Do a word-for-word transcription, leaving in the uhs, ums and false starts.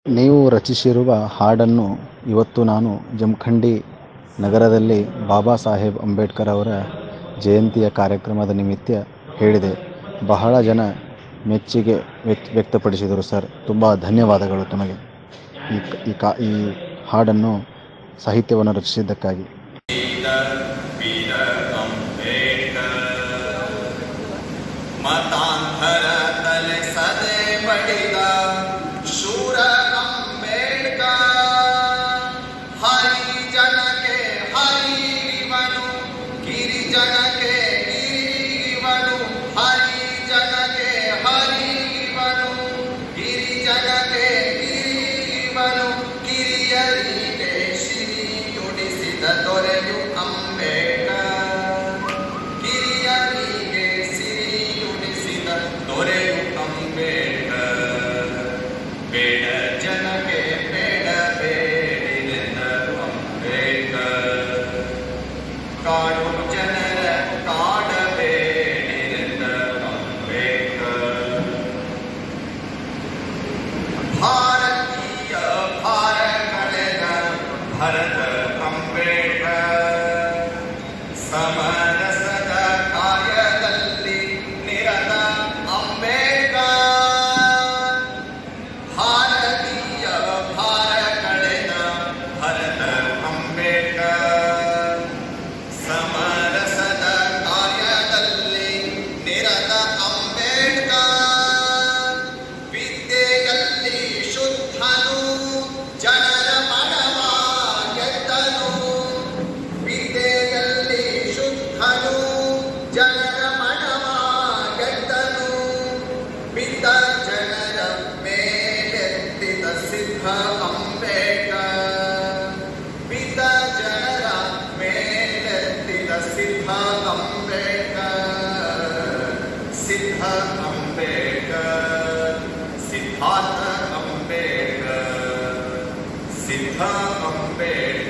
ನೀವು ರಚಿಸಿರುವ ಹಾಡನ್ನು ಇವತ್ತು ನಾನು ಜಮಖಂಡಿ ನಗರದಲ್ಲಿ ಬಾಬಾ ಸಾಹೇಬ್ ಅಂಬೇಡ್ಕರ್ ಅವರ ಜಯಂತಿಯ ಕಾರ್ಯಕ್ರಮದ ನಿಮಿತ್ತ ಹೇಳಿದೆ. ಬಹಳ ಜನ ಮೆಚ್ಚುಗೆ ವ್ಯಕ್ತಪಡಿಸಿದರು. ಸರ್, ತುಂಬ ಧನ್ಯವಾದಗಳು ತಮಗೆ ಈ ಈ ಕಾ ಈ ಹಾಡನ್ನು ಸಾಹಿತ್ಯವನ್ನು ರಚಿಸಿದ್ದಕ್ಕಾಗಿ. ಮತಾಂತರ ತಲೆ ಸದೆ ಬಡಿದ ಶೂರ ಅಂಬೇಡ್ಕರ್, ಹರಿಜನಕ್ಕೆ ಹರಿವನು, ಗಿರಿಜನಕ್ಕೆ ಗಿರಿವನು, ಹರಿಜನಕ್ಕೆ ಹರಿವನು, ಗಿರಿಜನಕ್ಕೆ ಗಿರಿವನು, ಕಿರಿಯರಿಗೆ ಶ್ರೀಯುಡಿಸಿದ ದೊರೆಯು ಅಂಬೇಡ್ಕರ್, ಕಿರಿಯರಿಗೆ ಸಿರಿಯುಡಿಸಿದ ದೊರೆಯು ಅಂಬೇಡ್ಕರ್, ಬೇಡ ಜನಕ್ಕೆ ಬೇಡ ಬೇಡಿದ ಅಂಬೇಡ್ಕರ್, ಕಾಡು ಜನರ ಕಾಡಬೇಡಿದ ಅಂಬೇಡ್ಕರ್, ಭಾರತೀಯ ಭಾರ ಕಳೆದ ಭರತ ಅಂಬೇಡ್ಕರ್, ಸಮರಸದ ಕಾರ್ಯದಲ್ಲಿ ನಿರತ ಅಂಬೇಡ್ಕರ್, ಭಾರತೀಯ ಭಾರ ಕಳೆದ ಭರತ ಅಂಬೇಡ್ಕರ್, ಸಮರಸದ ಕಾರ್ಯದಲ್ಲಿ ನಿರತ ಅಂಬೇಡ್ಕರ್, ವಿದ್ಯೆಯಲ್ಲಿ ಶುದ್ಧನು, ಜನರ ಮನವ ಗೆದ್ದನು, ವಿದ್ಯೆಯಲ್ಲಿ ಶುದ್ಧನು, ಜನರ ಮನವ ಗೆದ್ದನು, ಬಿದ್ದ ಜನರ ಮೇಲೆತ್ತಿದ ಸಿದ್ಧ ಅಂಬೇಡ್ಕರ್, ಬಿದ್ದ ಜನರ ಮೇಲೆತ್ತಿದ ಸಿದ್ಧ ಅಂಬೇಡ್ಕರ್, ಸಿದ್ಧ ಅಂಬೇಡ್ಕರ್, ಸಿದ್ಧಾರ್ಥ ಅಂಬೇಡ್ಕರ್, ಸಿದ್ಧ ಅಂಬೇಡ್ಕರ್.